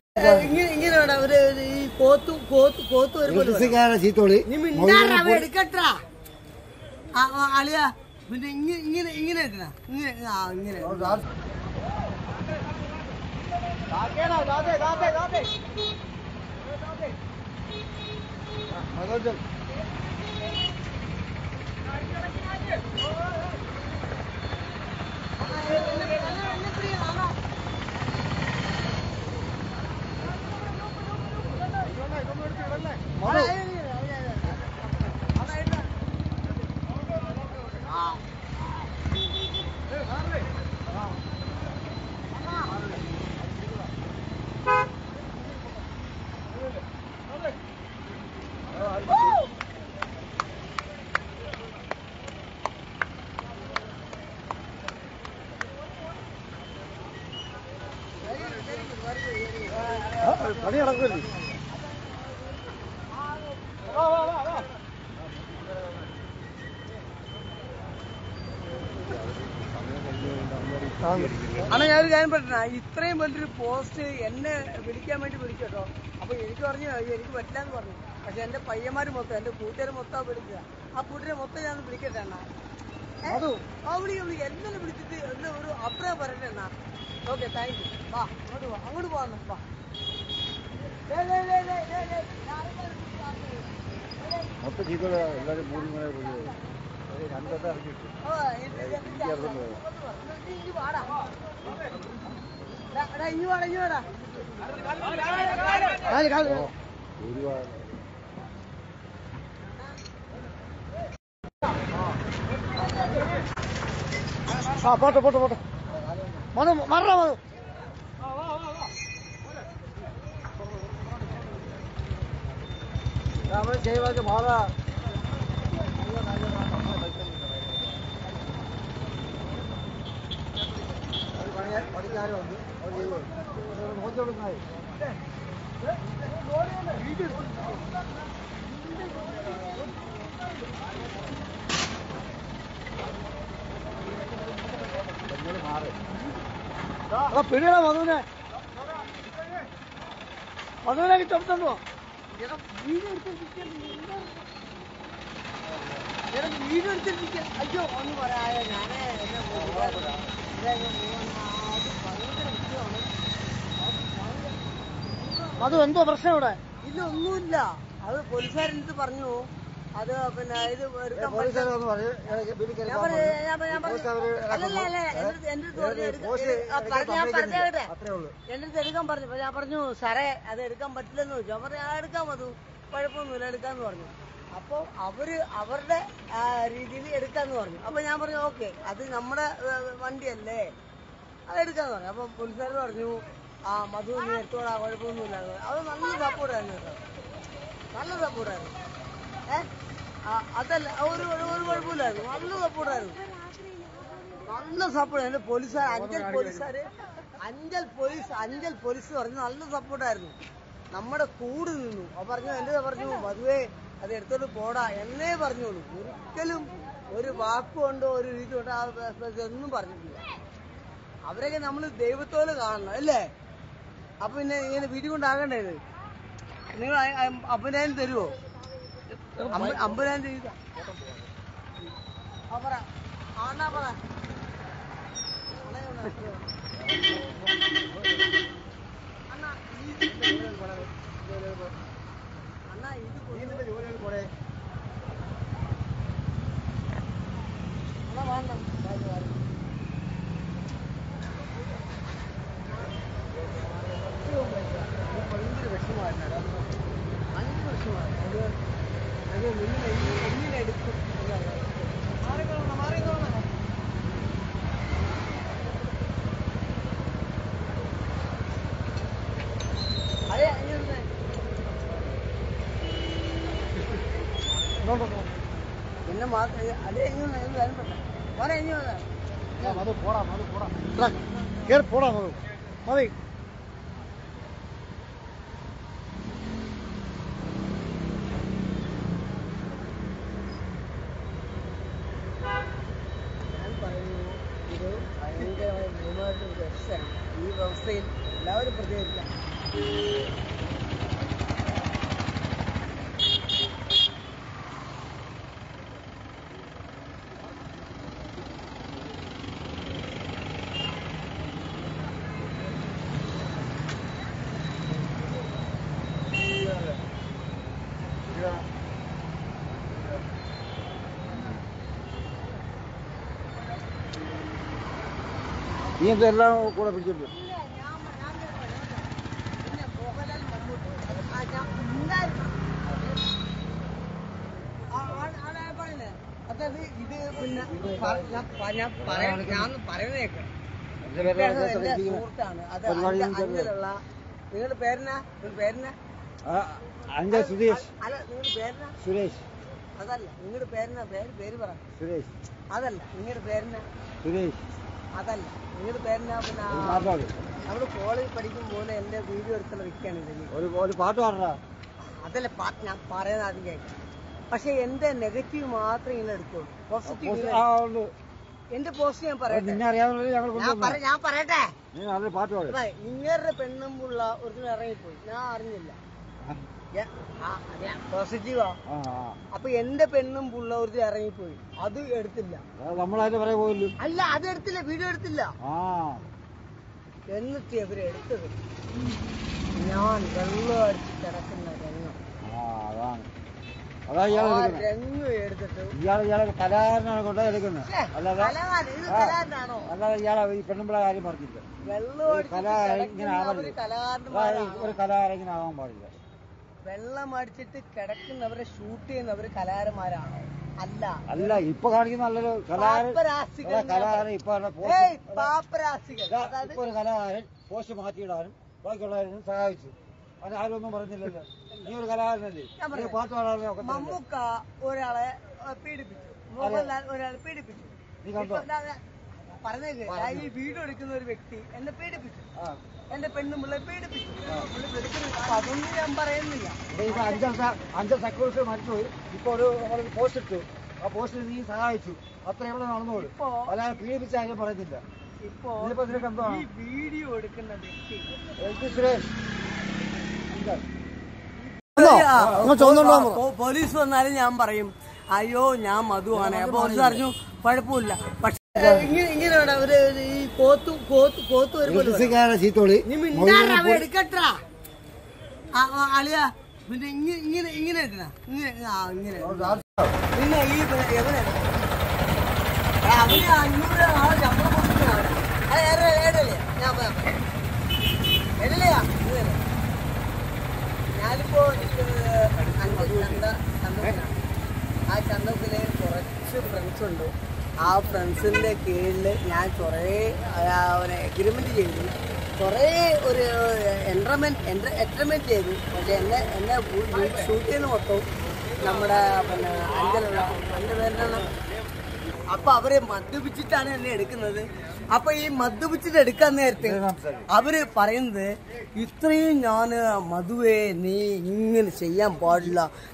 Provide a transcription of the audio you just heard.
ഇങ്ങനെയാണ് അവര് ഈ കോത്ത് എടുക്കട്ടാ അളിയാ പിന്നെ ഇങ്ങനെ ഇങ്ങനെ എടുക്കണ ഇങ്ങനെ പണി നടക്കില്ല. അണ്ണാ ഞാനൊരു കാര്യം പറഞ്ഞ ഇത്രയും വലിയൊരു പോസ്റ്റ് എന്നെ വിളിക്കാൻ വേണ്ടി വിളിച്ചു കേട്ടോ. അപ്പൊ എനിക്ക് പറഞ്ഞു എനിക്ക് പറ്റില്ലാന്ന് പറഞ്ഞു. പക്ഷെ എന്റെ പയ്യന്മാര് മൊത്തം എന്റെ കൂട്ടുകാർ മൊത്തം വിളിക്കുക. ആ കൂട്ടിനെ മൊത്തം ഞാൻ വിളിക്കട്ടെ അണ്ണാ. എന്നെ വിളിച്ചിട്ട് ഒന്ന് ഒരു അഭിപ്രായം പറയട്ടെ അണ്ണാ. Okay thank you. വാ അങ്ങോട്ട് പോവാ. മൊത്തം ചെയ്ത എല്ലാവരും മൂടി രണ്ടത്തെ ഇറങ്ങിയിട്ടു പോട്ടെ പോട്ടെ പോട്ടെ മധു മറ മധു ജയവാക്ക് ബാധ പണിക്കാരും ഉണ്ട് നോക്കി കൊടുക്കുന്നത് പിടിയടാ മധുവിനെ കിട്ടുന്നു വീഡിയോ എടുത്തിരിക്കാൻ അയ്യോ ഒന്ന് പറയാ ഞാനേ അത് എന്തോ പ്രശ്നം ഇവിടെ ഇല്ല ഒന്നുമില്ല. അത് പോലീസുകാരെടുത്ത് പറഞ്ഞു. അത് പിന്നെ ഇത് എന്റെ അടുത്ത് എടുക്കാൻ പറഞ്ഞു. ഞാൻ പറഞ്ഞു സാറേ അത് എടുക്കാൻ പറ്റില്ലെന്ന് ചോദിച്ചു. അവർ ഞാൻ എടുക്കാൻ മതി കുഴപ്പമൊന്നുമില്ല എടുക്കാന്ന് പറഞ്ഞു. അപ്പൊ അവരുടെ രീതിയിൽ എടുക്കാന്ന് പറഞ്ഞു. അപ്പൊ ഞാൻ പറഞ്ഞു ഓക്കെ അത് നമ്മുടെ വണ്ടിയല്ലേ അത് എടുക്കാന്ന് പറഞ്ഞു. അപ്പൊ പോലീസുകാർ പറഞ്ഞു മധു നീ എടുത്തോടാ കുഴപ്പമൊന്നുമില്ല. അത് നല്ല സപ്പോർട്ടായിരുന്നു കേട്ടോ. നല്ല സപ്പോർട്ടായിരുന്നു. അതല്ല ഒരു കുഴപ്പമില്ലായിരുന്നു. നല്ല സപ്പോർട്ടായിരുന്നു. നല്ല സപ്പോർട്ട് എന്റെ പോലീസുകാർ അഞ്ചൽ പോലീസ് പറഞ്ഞു നല്ല സപ്പോർട്ടായിരുന്നു. നമ്മുടെ കൂടെ നിന്നു. പറഞ്ഞു എന്റെ പറഞ്ഞു മധുവേ അത് എടുത്തോട്ട് പോടാ എന്നേ പറഞ്ഞോളൂ. ഒരിക്കലും ഒരു വാക്കുകൊണ്ടോ ഒരു രീതി കൊണ്ടോ ഒന്നും പറഞ്ഞിട്ടില്ല. അവരൊക്കെ നമ്മൾ ദൈവത്തോട് കാണണം അല്ലേ? അപ്പൊ പിന്നെ ഇങ്ങനെ വീട്ടിൽ കൊണ്ടാകണ്ടേത് നിങ്ങൾ അമ്പതിനായിരം തരുമോ? 50,000 രൂപ പറ ആണാ പറ അണ്ണാ ഇത് ജോലികൾ പോരെ വേണ്ട ഭയങ്കര വിഷമമായിരുന്നു. 5 വർഷമായി അത് എങ്ങനെ എടുക്കും മാറിക്കോണം. അതെ പിന്നെ അതെ മോനെ ഇനി മധു പോടാ കേറി പോടാ മതി. ഭയങ്കരമായി ഈ വ്യവസ്ഥയിൽ എല്ലാവരും പ്രതികരിക്കാം. നീ എന്തെല്ലാം കൂടെ പിടിച്ചിട്ടുണ്ട്? അതായത് ഇത് പിന്നെ ഞാൻ പറയുന്നേക്കാം. സുഹൃത്താണ് അത്. അഞ്ചലുള്ള നിങ്ങളുടെ പേരെന്നാ? സുരേഷ്. അല്ല, നിങ്ങളുടെ പേരെന്നാ? സുരേഷ്. അതല്ല, നിങ്ങളുടെ പേരെന്നാ? പേര് പറ. സുരേഷ്. അതല്ല, നിങ്ങളുടെ പേരെന്നാ? സുരേഷ്. അതല്ല, നിങ്ങളുടെ പേരെന്നാ? പിന്നെ നമ്മള് കോളേജ് പഠിക്കും പോലെ എന്റെ വീഡിയോ എടുത്തുള്ള വ്യക്തിയാണ്. ഒരു പാട്ട് പാടാ. അതല്ല ഞാൻ പറയുന്നത് ആദ്യം കേൾക്കാം. പക്ഷെ എന്റെ നെഗറ്റീവ് മാത്രം ഇങ്ങനെ എടുക്കുള്ളൂ. പോസിറ്റീവ് എന്റെ പോസിറ്റീവ് ഞാൻ പറയട്ടെ. ഞാൻ പറയട്ടെ. നിങ്ങളുടെ പെണ്ണുമ്പുള്ള ഒരു ഇറങ്ങിപ്പോയി, ഞാൻ അറിഞ്ഞില്ല. പോസിറ്റീവാ. അപ്പൊ എന്റെ പെണ്ണും പുള്ള ഒരു ഇറങ്ങിപ്പോയി, അത് എടുത്തില്ല. അല്ല, അത് എടുത്തില്ല, വീഡിയോ എടുത്തില്ല. എന്നിട്ട് ഇവര് എടുത്തത് ഞാൻ വെള്ളം അടിച്ച് കിടക്കുന്ന രംഗം. രംഗം എടുത്തിട്ട് ഇയാളെ കലാകാരനാണ് കൊണ്ടേ എടുക്കുന്നത്. അല്ലാതെ ഇയാളെ ഈ പെണ്ണുമ്പിള കാര്യം പറഞ്ഞില്ല. വെള്ളം ഇങ്ങനെ ഒരു കലാകാരൻ ഇങ്ങനെ ആവാൻ പാടില്ല. വെള്ളം അടിച്ചിട്ട് കിടക്കുന്നവരെ ഷൂട്ട് ചെയ്യുന്നവര് കലാകാരന്മാരാണോ? അല്ല. അല്ല, ഇപ്പൊ കാണിക്കുന്ന നല്ലൊരു കലാകാരൻ. ഇപ്പൊ ഒരു കലാകാരൻ പോസ്റ്റ് മാറ്റിയിടാനും ബാക്കിയുള്ളവരും സഹായിച്ചു. അത് ആരും ഒന്നും പറഞ്ഞില്ലല്ലോ. നീ ഒരു കലാകാരനല്ലേ, പാട്ട് പാടാനോ? മമ്മൂക്ക ഒരാളെ പീഡിപ്പിച്ചു, മോഹൻലാൽ ഒരാളെ പീഡിപ്പിച്ചു. നീ കണ്ടോ? പറഞ്ഞേക്ക്, ഈ വീഡിയോ എടുക്കുന്ന ഒരു വ്യക്തി എന്നെ പീഡിപ്പിച്ചു, എന്റെ പെണ്ണുമ്പിള്ളെ പീഡിപ്പിച്ചു. അതൊന്നും ഞാൻ പറയുന്നില്ല. അഞ്ച് സെക്യൂരിറ്റി മരിച്ചുപോയി. ഇപ്പൊ ഒരു പോസ്റ്റ് ഇട്ടു, ആ പോസ്റ്റിൽ നീ സഹായിച്ചു. അത്ര എവിടെ നടന്നോളൂ. അല്ലാതെ പീഡിപ്പിച്ച കാര്യം പറയുന്നില്ല. ഇപ്പൊ ഈ വീഡിയോ എടുക്കുന്ന വ്യക്തി സുരേഷ് പോലീസ് വന്നാലും ഞാൻ പറയും, അയ്യോ ഞാൻ മധുവാണ്. പോലീസ് അറിഞ്ഞു, കുഴപ്പമില്ല. പക്ഷെ ഇങ്ങനെയാണ് അവര് ഈ കോത്ത് എടുക്കട്ടാ അളിയാ. പിന്നെ ഇങ്ങനെ എടുക്കണ ഇങ്ങനെ. പിന്നെ ഈ എവിടെ അവന് 500 ആളെ ശമ്പളം കൊടുക്കുന്നതാണ്. അത് ഏടല്ലേ ഞാൻ എടലയാ. ഞാനിപ്പോ ചന്തത്തിലാണ്. ആ ചന്തത്തില് കുറച്ച് ഫ്രണ്ട്സ് ഉണ്ട്. ആ ഫ്രണ്ട്സിന്റെ കീഴില് ഞാൻ കുറേ എഗ്രിമെന്റ് ചെയ്തു, കുറേ ഒരു എൻട്രമെന്റ് ചെയ്തു. പക്ഷെ എന്നെ ഷൂട്ട് ചെയ്യുന്ന മൊത്തം നമ്മുടെ പിന്നെ അഞ്ചലുള്ള എൻ്റെ പേരിലാണ്. അപ്പൊ അവര് മദ്യപിച്ചിട്ടാണ് എന്നെ എടുക്കുന്നത്. അപ്പൊ ഈ മദ്യപിച്ചിട്ട് എടുക്കാൻ നേരത്തെ അവര് പറയുന്നത്, ഇത്രയും ഞാൻ മധുവേ നീ ഇങ്ങനെ ചെയ്യാൻ പാടില്ല,